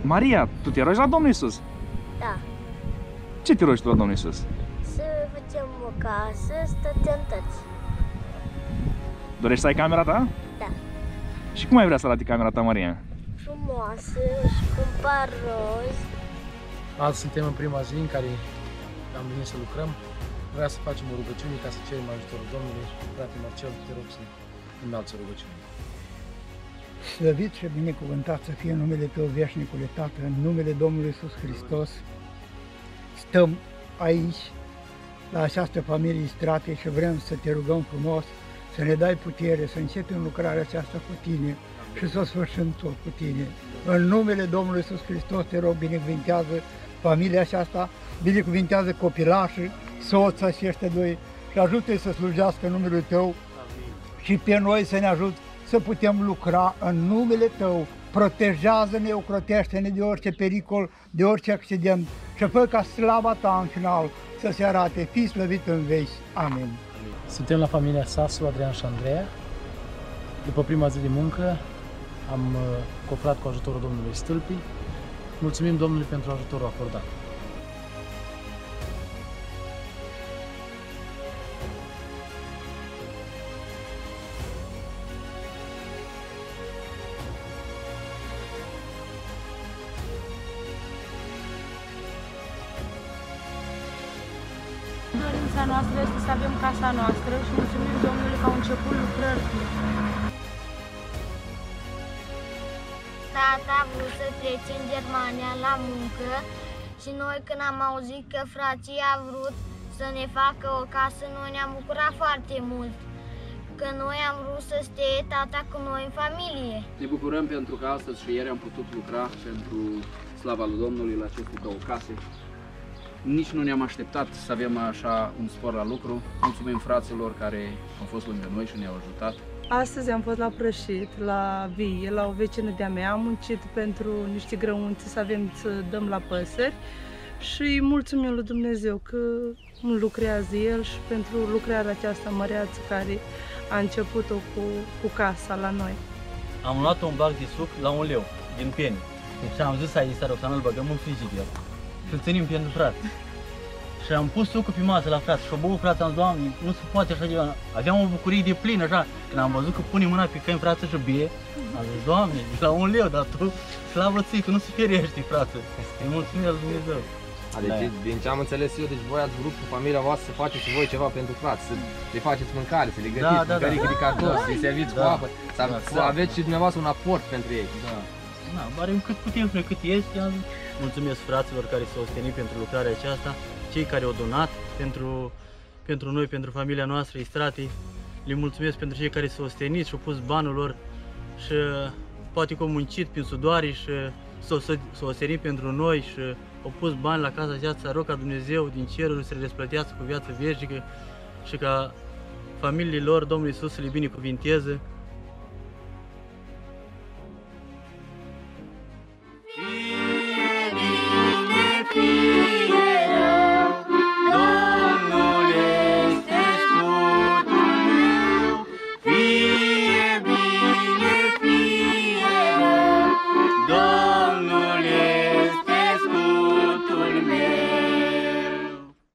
Maria, tu te rogi la Domnul Iisus? Da. Ce te rogi tu la Domnul Iisus? Să facem o casă, să stătem toți. Dorești să ai camera ta? Da. Și cum ai vrea să arate camera ta, Maria? Frumoasă și cu un par roz. Azi suntem în prima zi în care am venit să lucrăm. Vreau să facem o rugăciune ca să cerem ajutorul Domnului. Frate Marcel, te rog să înalți o rugăciune. Slăvit și binecuvântat să fie numele Tău, veșnicule Tată, în numele Domnului Iisus Hristos. Stăm aici, la această familie Strate, și vrem să Te rugăm frumos, să ne dai putere, să începem lucrarea aceasta cu Tine și să o sfârșim tot cu Tine. În numele Domnului Iisus Hristos te rog, binecuvintează familia aceasta, binecuvintează copilașii, soța și ăștia doi și ajută-i să slujească în numele Tău și pe noi să ne ajut să putem lucra în numele Tău. Protejează-ne, ocrotește-ne de orice pericol, de orice accident și fă ca slava Ta în final să se arate. Fii slăvit în veci. Amin. Suntem la familia Sasu, Adrian și Andreea. După prima zi de muncă am cofrat cu ajutorul Domnului stâlpii. Mulțumim Domnului pentru ajutorul acordat. Dorința noastră este să avem casa noastră și mulțumim Domnului că au început lucrări. Tata a vrut să plece în Germania la muncă și noi, când am auzit că frații a vrut să ne facă o casă, noi ne-am bucurat foarte mult. Că noi am vrut să stea tata cu noi în familie. Ne bucurăm pentru că astăzi și ieri am putut lucra pentru slava lui Domnului la aceste două case. Nici nu ne-am așteptat să avem așa un spor la lucru. Mulțumim fraților care au fost lângă noi și ne-au ajutat. Astăzi am fost la prășit, la vie, la o vecină de-a mea. Am muncit pentru niște grăunțe să avem să dăm la păsări și mulțumim lui Dumnezeu că lucrează El și pentru lucrarea aceasta măreață care a început-o cu casa la noi. Am luat un bag de suc la 1 leu, din pene. Și am zis aici, Roxana, îl băgăm în frigider și îl ținem pentru frate. Și am pus sucul pe masă la frate și o băut frate, am zis, Doamne, nu se poate așa ceva. Aveam o bucurie de plină, așa. Când am văzut că pune mâna pe căni, frate, și bie, am zis, Doamne, la 1 leu, dar tu, slavă ție, că nu se ferești, frate. Îi mulțumim lui Dumnezeu. Deci, din ce am înțeles eu, deci voi ați vrut cu familia voastră să faceți și voi ceva pentru frați, să le faceți mâncare, să le gătiți, mâncărică de cartofi, să le serviți cu apă, să aveți și dumneavoastră un aport pentru ei. Da, are cât putem, cât este. Mulțumesc fraților care s-au ostenit pentru lucrarea aceasta, cei care au donat pentru noi, pentru familia noastră, Istrate. Le mulțumesc pentru cei care s-au ostenit și au pus banul lor și poate că au muncit prin sudoare și s-au ostenit pentru noi și au pus bani la casa aceasta. Rog ca Dumnezeu din ceruri să le răsplătească cu viață veșnică și ca familiile lor Domnul Iisus să le binecuvinteze.